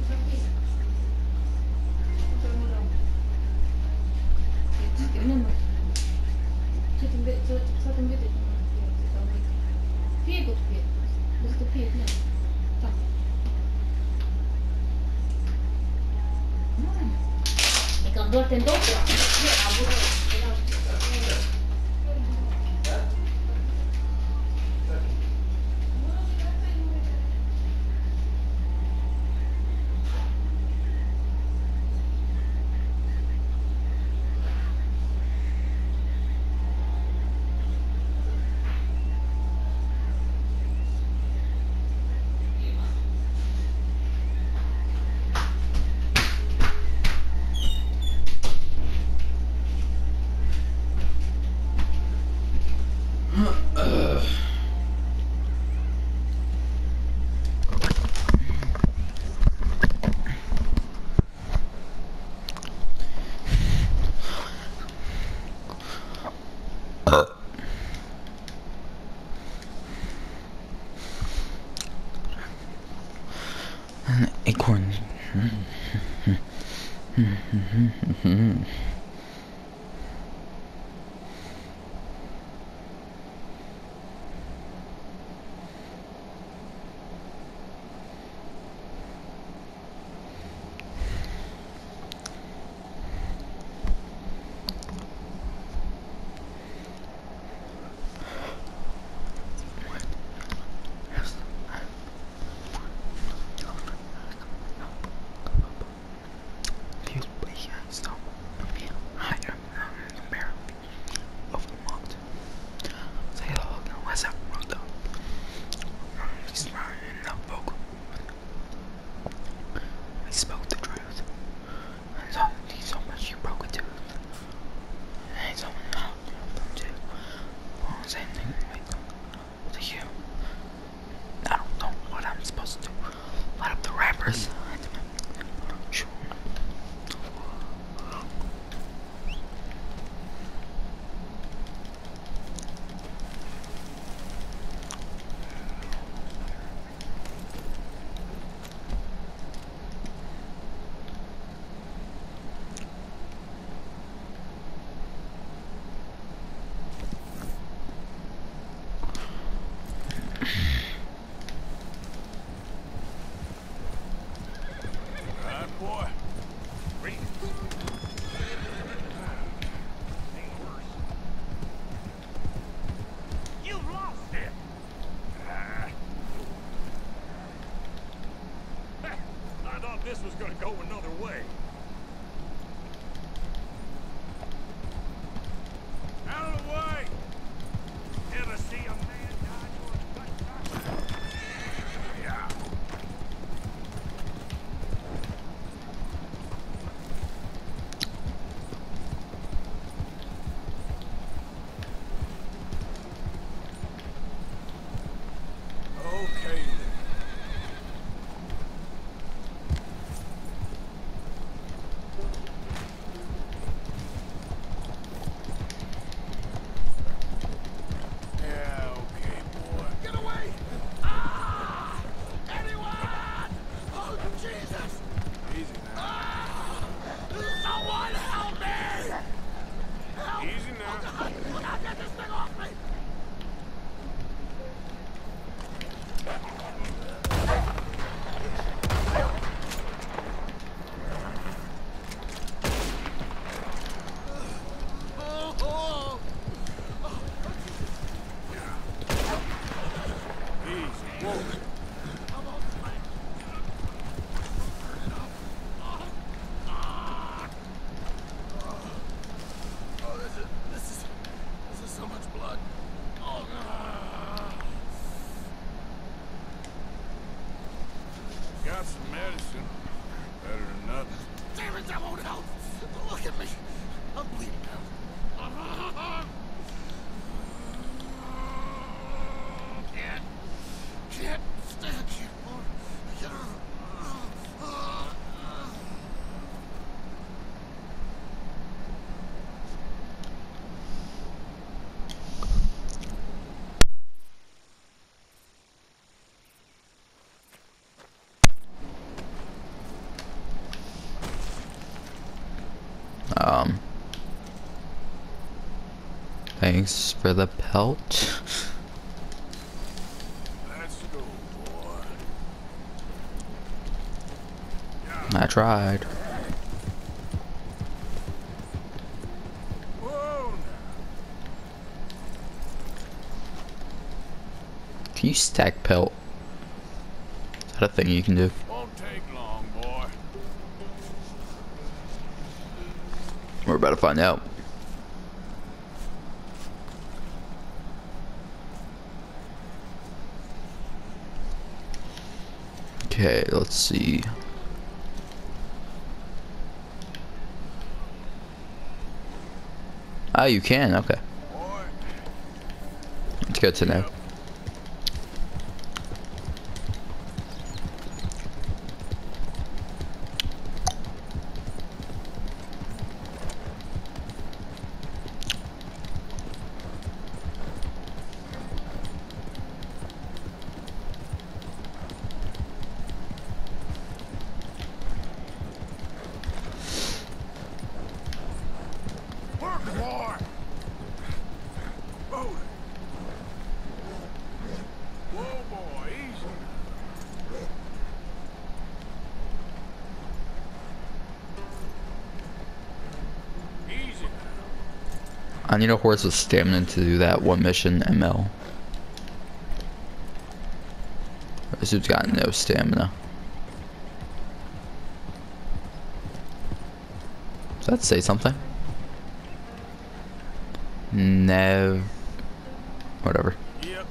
Acorn. This was gonna go another way. Out of the way! Ever see a man die for a cut? Yeah. Okay then. Thanks for the pelt. Let's go, boy. I tried. Whoa, now. Can you stack pelt? Is that a thing you can do? Won't take long, boy. We're about to find out. Okay, let's see. Oh, you can. Okay, Boy. it's good to know. Work, boy. Hold it. Whoa, boy, easy. Easy now. I need a horse with stamina to do that one mission, ML. This dude's got no stamina. Does that say something? No. Whatever. Yep.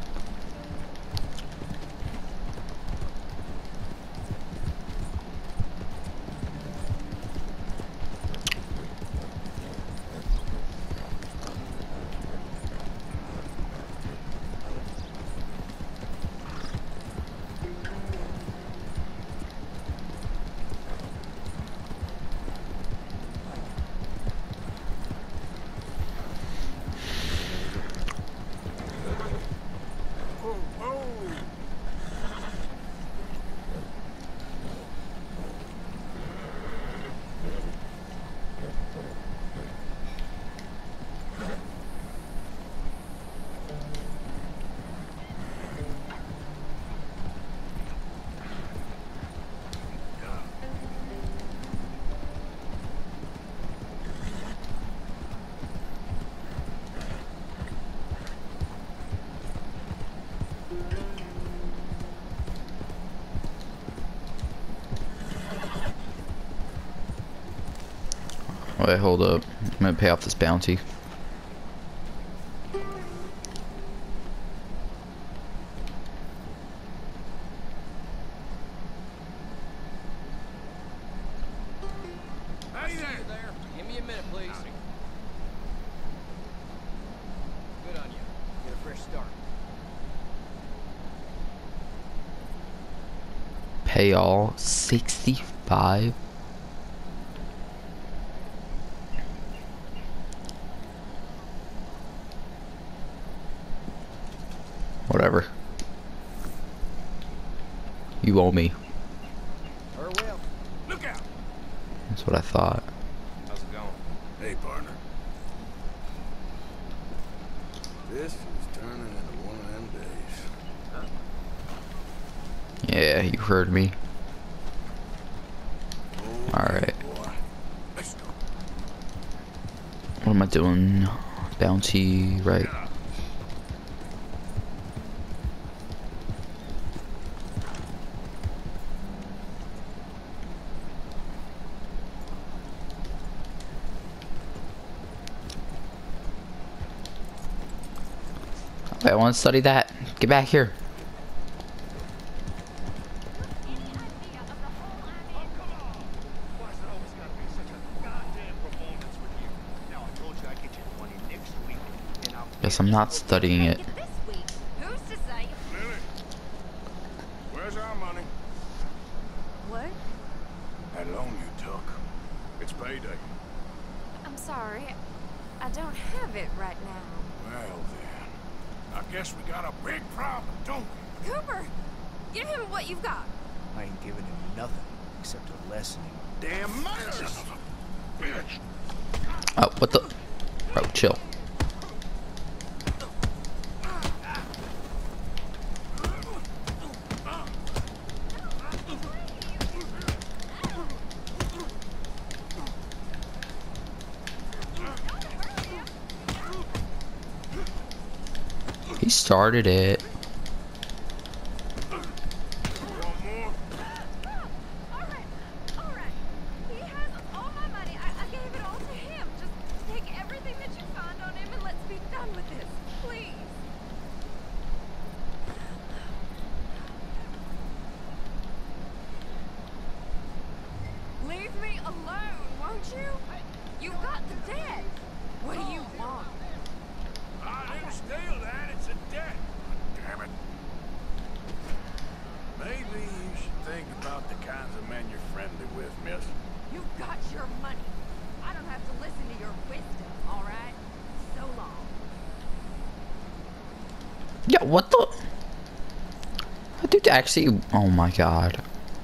Whoa, whoa. Wait, hold up. I'm gonna pay off this bounty. Hey there. Give me a minute, please. Good on you. Get a fresh start. Pay all 65. Whatever. You owe me. Or well. Look out. That's what I thought. How's it going? Hey, partner. This is turning into one of them days. Yeah, you heard me. Okay, Alright. boy. Let's go. What am I doing? Bounty, right? Wait, I want to study that. Get back here. Guess I'm not studying it. Who's to say? Lily, where's our money? What? That loan you took. It's payday. I'm sorry. I don't have it right now. Well then, I guess we got a big problem, don't we? Cooper! Give him what you've got. I ain't giving him nothing except a lesson. Damn murder! Son of a bitch! Oh, what the? Bro, chill. He started it. Alright, alright. He has all my money. I gave it all to him. Just take everything that you find on him and let's be done with this. Please. Leave me alone, won't you? You've got the debt. What do you want? I didn't steal that. It's a debt. Damn it. Maybe you should think about the kinds of men you're friendly with, miss. You've got your money. I don't have to listen to your wisdom, all right? So long. Yeah, what the? That dude actually. Oh my god.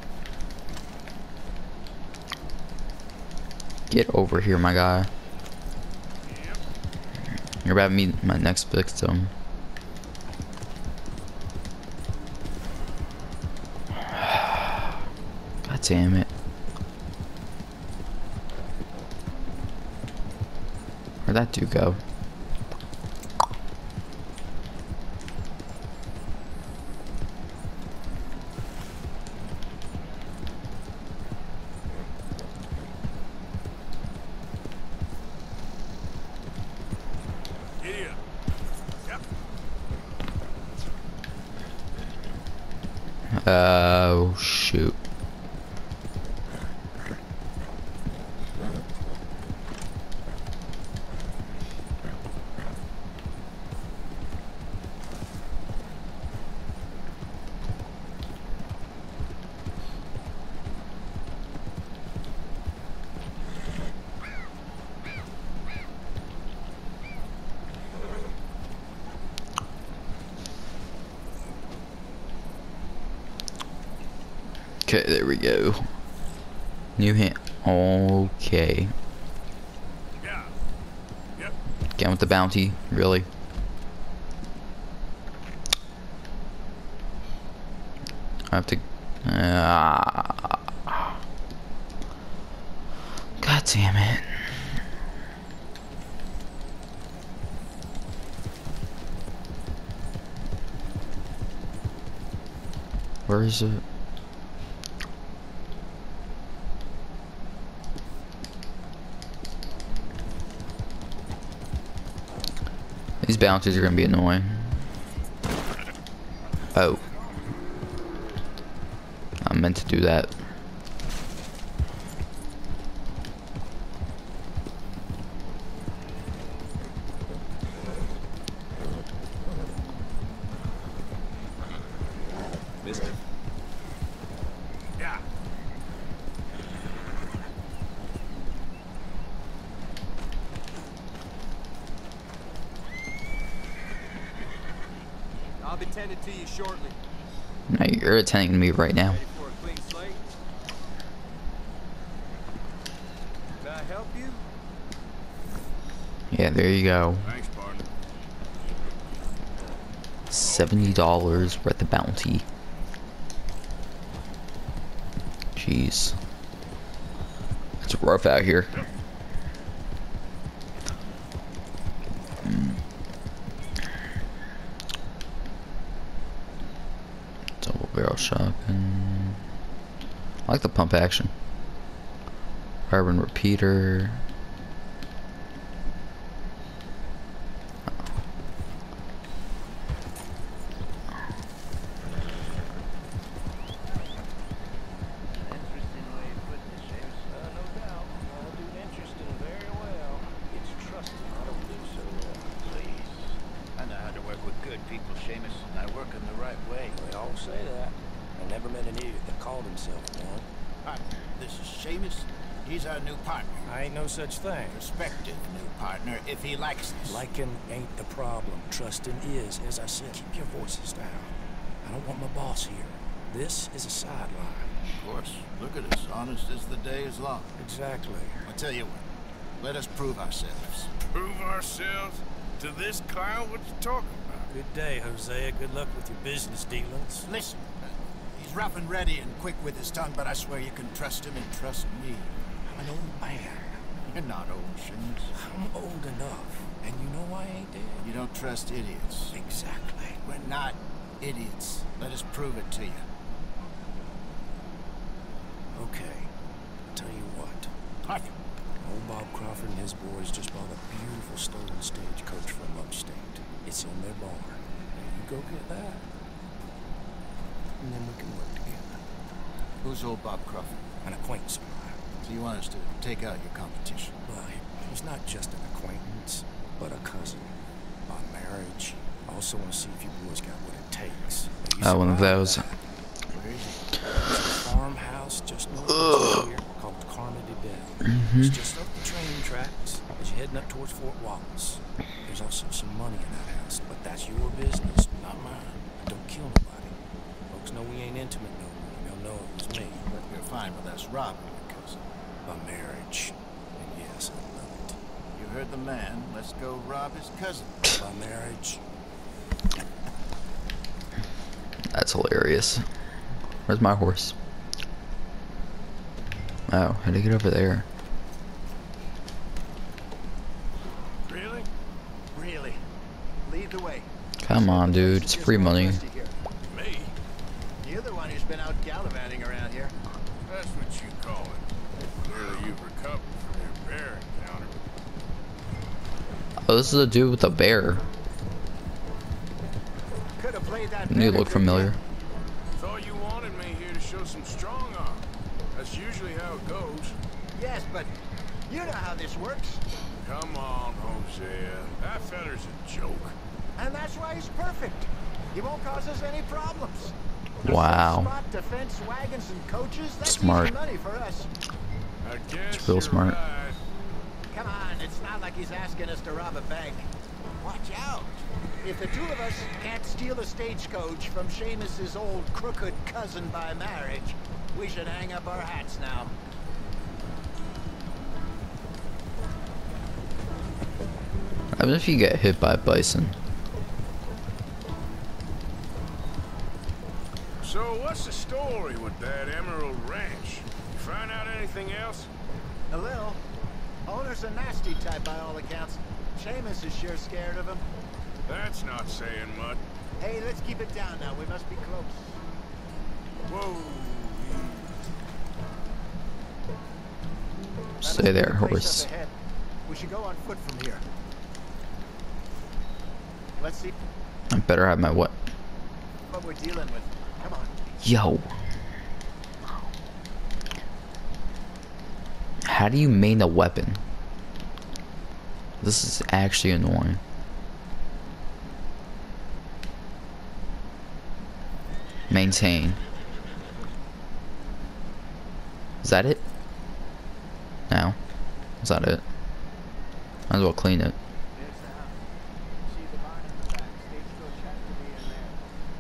Get over here, my guy. You're about to meet my next victim. God damn it. Where'd that dude go? Giddy up. Yep. Oh, shoot. Okay, there we go. New hand. Okay. Yeah. Yep. Again with the bounty, really. I have to. God damn it. Where is it? These bounties are gonna be annoying. Oh. I meant to do that. Mister. Yeah. I'll be tending to you shortly. No, you're attending to me right now. Ready for a clean slate? Can I help you? Yeah, there you go. Thanks, partner. $70 worth of bounty. Jeez. It's rough out here. Double barrel shotgun. I like the pump action. Carbon repeater. Interesting way of putting it, James. No doubt. I'll do interesting very well. It's trusting I don't do so well. Please. I know how to work with good people, Seamus. I work in the right way. They all say that. I never met an idiot that called himself one. Partner, this is Seamus. He's our new partner. I ain't no such thing. Prospective new partner, if he likes this. Liking ain't the problem. Trusting is, as I said. Keep your voices down. I don't want my boss here. This is a sideline. Of course. Look at us. Honest as the day is long. Exactly. I'll tell you what. Let us prove ourselves. Prove ourselves to this clown? What you talking about? Good day, Hosea. Good luck with your business dealings. Listen, he's rough and ready and quick with his tongue, but I swear you can trust him and trust me. I'm an old man. You're not old, Seamus. I'm old enough. And you know I ain't dead. You don't trust idiots. Exactly. We're not idiots. Let us prove it to you. Okay. I'll tell you what. What? Old Bob Crawford and his boys just bought a beautiful stolen stagecoach from upstate. It's in their barn. Now you go get that, and then we can work together. Who's old Bob Crawford? An acquaintance of mine. So you want us to take out your competition? Well, he's not just an acquaintance, but a cousin. By marriage. I also want to see if you boys got what it takes. One of those. Where is he? There's a farmhouse just north of here called Carmody Dell. It's just up the train tracks as you're heading up towards Fort Wallace. There's also some money in that house, but that's your business, not mine. Don't kill nobody. Folks know we ain't intimate no more. They'll know it was me. But you're fine with us robbing your cousin. By marriage. And yes, I love it. You heard the man. Let's go rob his cousin. By marriage. That's hilarious. Where's my horse? Oh, how to get over there? Really? Really? Lead the way. Come on, dude. It's free money. Me? You're the one who's been out gallivanting around here. That's what you call it. Clearly you've recovered from your bear encounter. Oh, this is a dude with a bear. Could have played that. You look familiar. Thought you wanted me here to show some strong arm. That's usually how it goes. Yes, but you know how this works. Come on, Hosea. That feller's a joke. And that's why he's perfect. He won't cause us any problems. Wow. Spot defense wagons and coaches, that's Smart. easy money for us. I guess It's real you're smart. right. Come on, it's not like he's asking us to rob a bank. Watch out. If the two of us can't steal a stagecoach from Seamus's old crooked cousin by marriage, we should hang up our hats now. I mean, if you get hit by a bison. So what's the story with that Emerald Ranch? You find out anything else? A little. Owner's a nasty type by all accounts. Seamus is sure scared of him. That's not saying much. Hey, let's keep it down now. We must be close. Whoa. Stay there, Place horse. up ahead. We should go on foot from here. Let's see I better have my what? what we're dealing with. Come on. Yo. How do you main a weapon? This is actually annoying. Maintain. Is that it? No. Is that it? Might as well clean it. There's the house. See the barn in the back. Stagecoach has to be in there.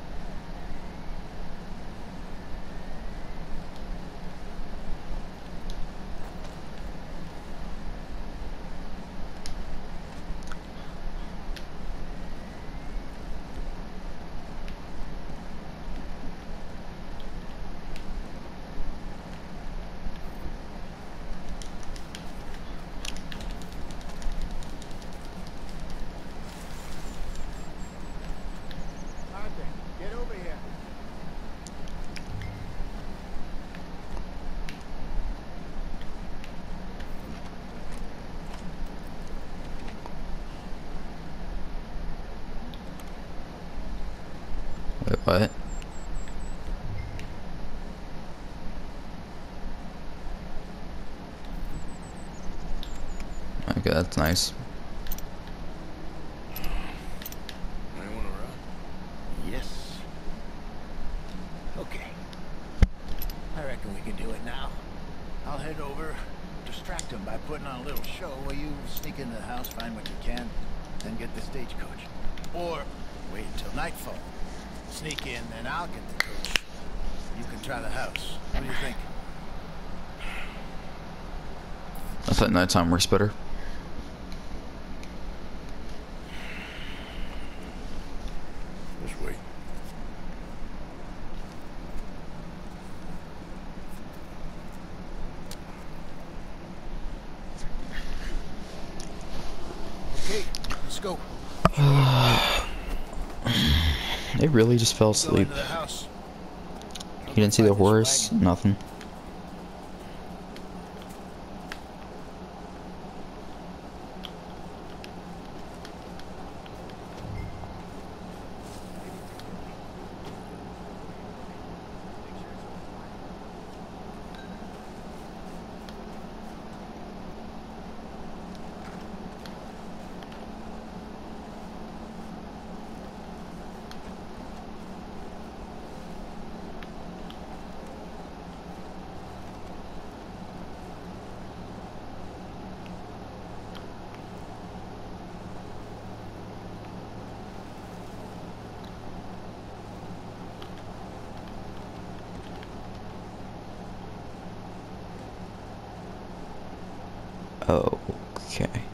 Arthur, get over here. Wait, what? Okay, that's nice. Anyone around? Yes. Okay. I reckon we can do it now. I'll head over, distract him by putting on a little show while you sneak into the house, find what you can, then get the stagecoach. Or wait until nightfall. Sneak in, then I'll get the coach. You can try the house. What do you think? I thought nighttime works better. Okay, let's go. It really just fell Go asleep. into the house. You didn't see the Find this horse? wagon. Nothing. Okay.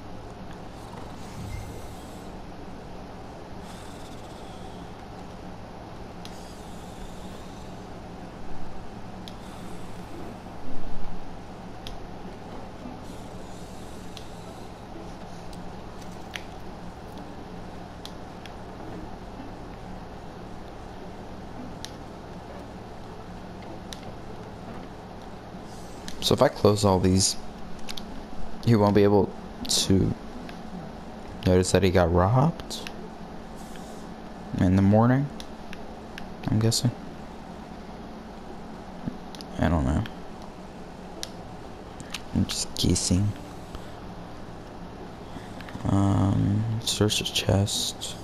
So if I close all these, he won't be able to notice that he got robbed in the morning, I'm guessing. I don't know. I'm just guessing. Search his chest.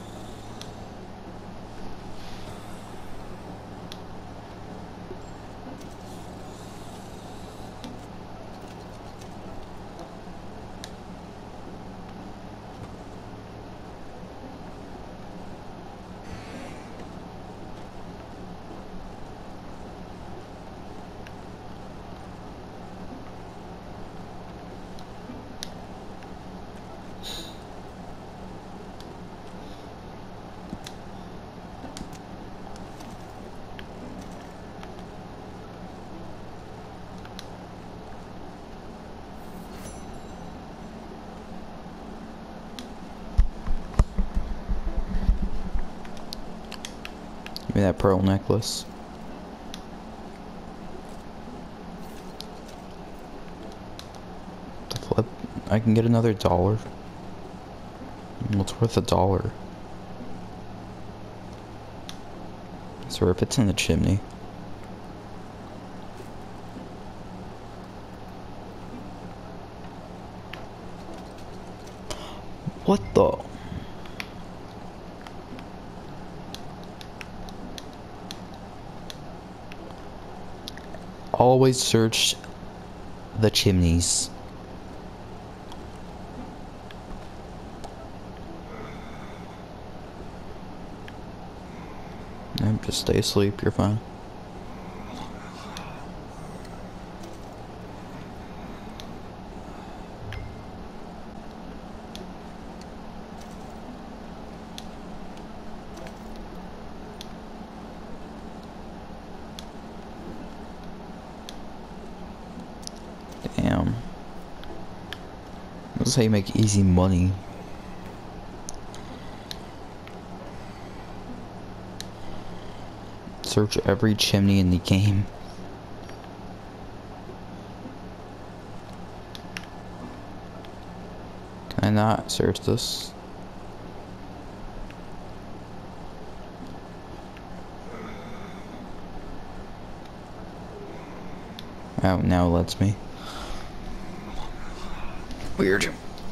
Give me that pearl necklace. The flip. I can get another $1. What's worth $1? So if it's in the chimney. What the? Always search the chimneys. Nope, just stay asleep, you're fine. Damn. This is how you make easy money. Search every chimney in the game. Can I not search this? Oh, now it lets me. Weird.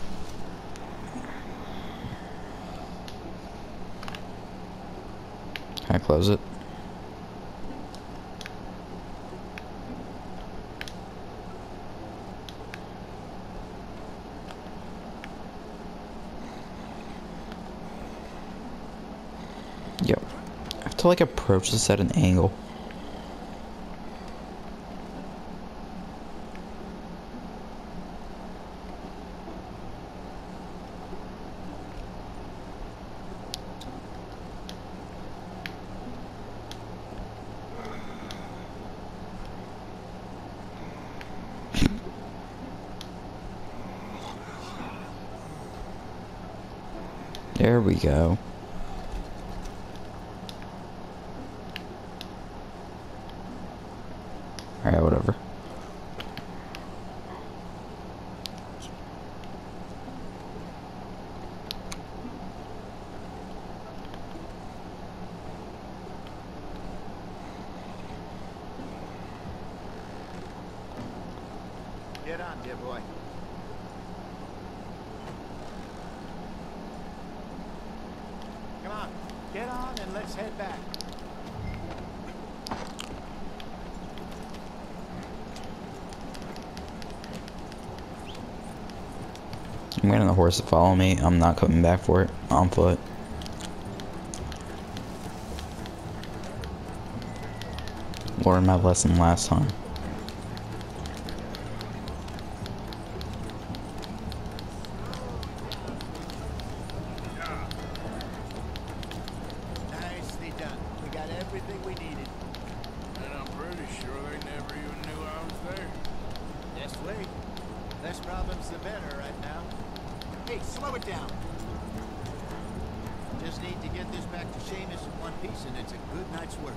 Can I close it? Yep. I have to like approach this at an angle. There we go. Alright, whatever. Get on, dear boy. Come on, get on and let's head back. I'm getting the horse to follow me. I'm not coming back for it. On foot. Learned my lesson last time. Nicely done. We got everything we needed. And I'm pretty sure they never even knew I was there. Just wait. Less problems the better right now. Hey, slow it down. Just need to get this back to Seamus in one piece and it's a good night's work.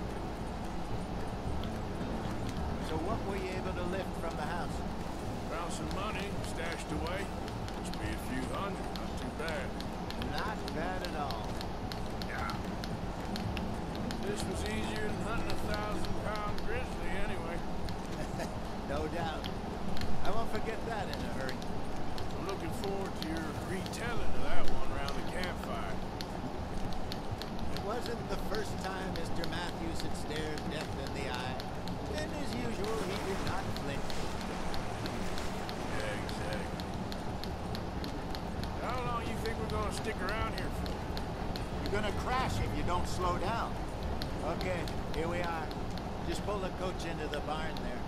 So what were you able to lift from the house? Found some money stashed away. Must be a few hundred, not too bad. Not bad at all. Yeah. This was easier than hunting a 1,000-pound grizzly anyway. No doubt. I won't forget that in a hurry. I'm looking forward to your retelling of that one around the campfire. It wasn't the first time Mr. Matthews had stared death in the eye. And as usual, he did not flinch. Yeah, exactly. How long you think we're gonna stick around here for? You're gonna crash if you don't slow down. Okay, here we are. Just pull the coach into the barn there.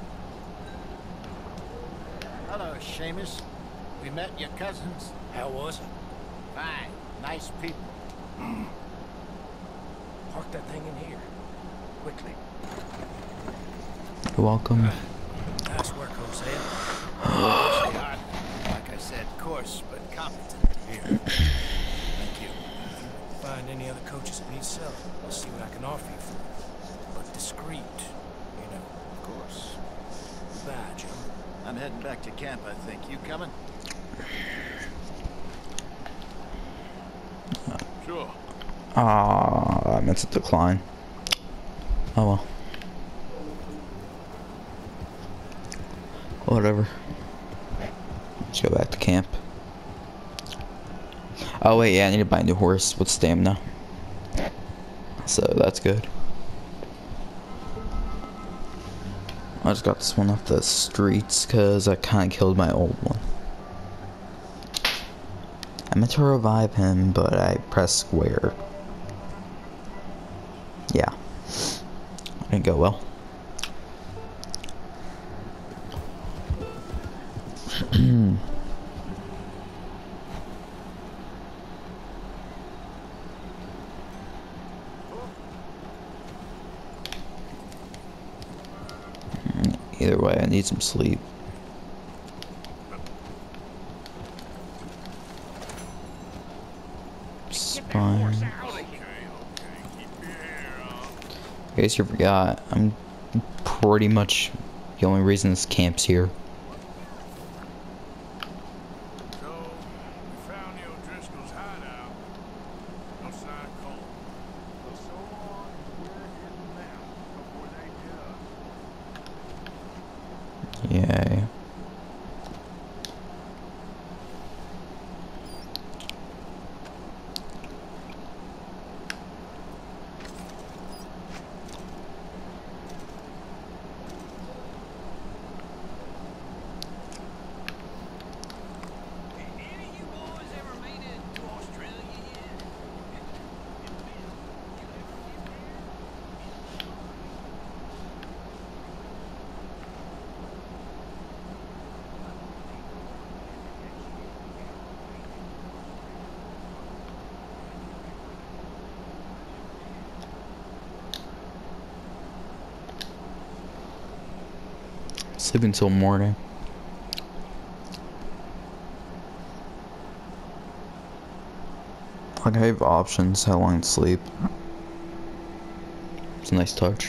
Hello, Seamus. We met your cousins. How was it? Fine. Nice people. Park that thing in here. Quickly. You're welcome. Nice work, Hosea. They are, like I said, coarse but competent. Here. Thank you. Find any other coaches that need selling. I'll see what I can offer you for. But discreet, you know. Of course. Goodbye, Joe. I'm heading back to camp, I think. You coming? Sure. I meant to decline. Oh well. Whatever. Let's go back to camp. Oh wait, yeah, I need to buy a new horse with stamina. So that's good. I just got this one off the streets because I kind of killed my old one. I meant to revive him, but I pressed square. Yeah. Didn't go well. Either way, I need some sleep. Spine. Okay. Keep your hair on. In case you forgot, I'm pretty much the only reason this camp's here. So, we found the O'Driscoll's hideout. No sign of Cole. Well, so long as we're hitting them before they get us. Yay. Any of you boys ever made it to Australia yet? Sleep until morning. Like, I have options how long to sleep. It's a nice touch.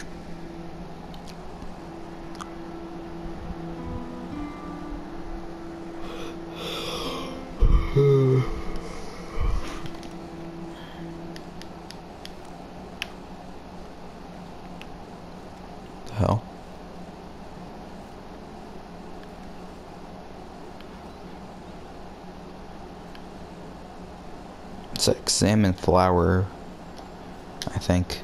The hell? It's like salmon flour, I think.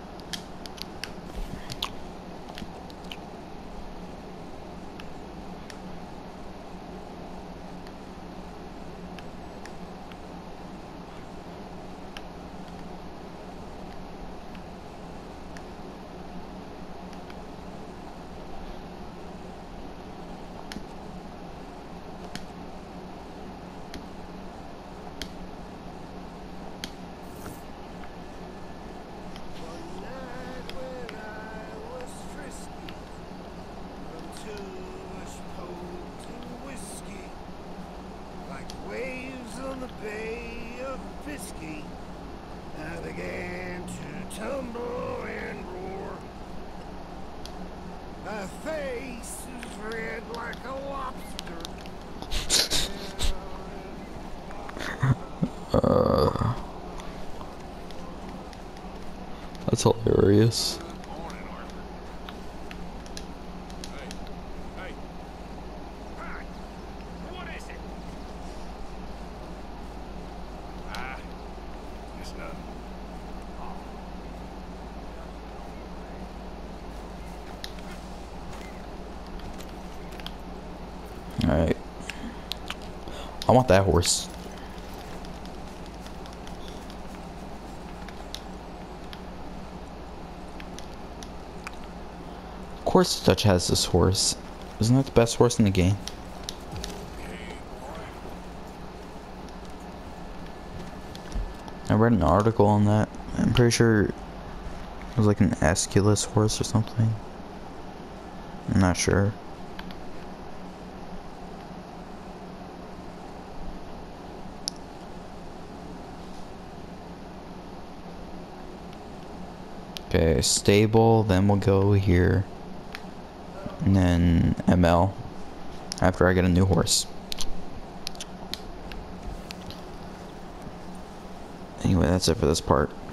One night when I was frisky, from too much poked and whiskey, like waves on the Bay of Biscay, I began to tumble and roar. My face is red like a lobster. That's hilarious. Morning, Arthur. Hey. Hi. What is it? It's nothing. Alright. I want that horse. Of course Dutch has this horse. Isn't that the best horse in the game? I read an article on that. I'm pretty sure it was like an Aeschylus horse or something. I'm not sure. Okay, stable, then we'll go here. And then ML after I get a new horse. Anyway, that's it for this part.